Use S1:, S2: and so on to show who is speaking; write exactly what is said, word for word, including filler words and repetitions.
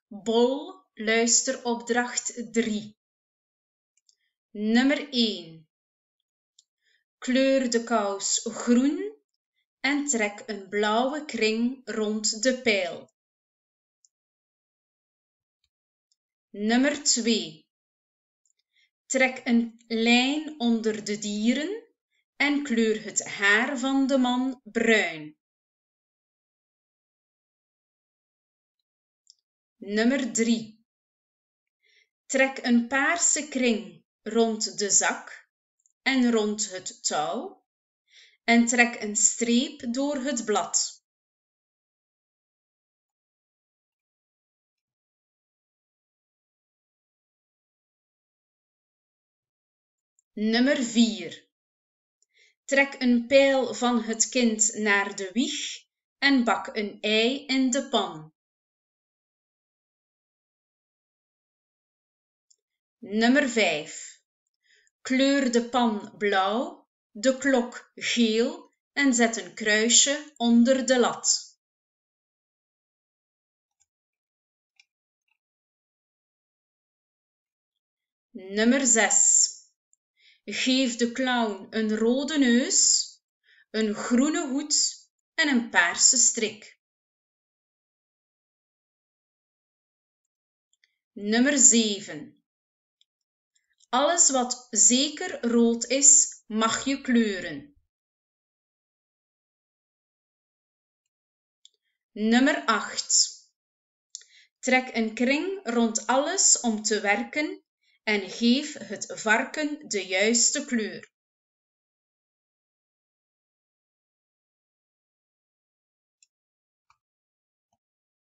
S1: Bol, luisteropdracht drie. Nummer één. Kleur de kous groen en trek een blauwe kring rond de pijl. Nummer twee. Trek een lijn onder de dieren en kleur het haar van de man bruin. Nummer drie. Trek een paarse kring rond de zak en rond het touw en trek een streep door het blad. Nummer vier. Trek een pijl van het kind naar de wieg en bak een ei in de pan. Nummer vijf. Kleur de pan blauw, de klok geel en zet een kruisje onder de lat. Nummer zes. Geef de clown een rode neus, een groene hoed en een paarse strik. Nummer zeven. Alles wat zeker rood is, mag je kleuren. Nummer acht. Trek een kring rond alles om te werken en geef het varken de juiste kleur.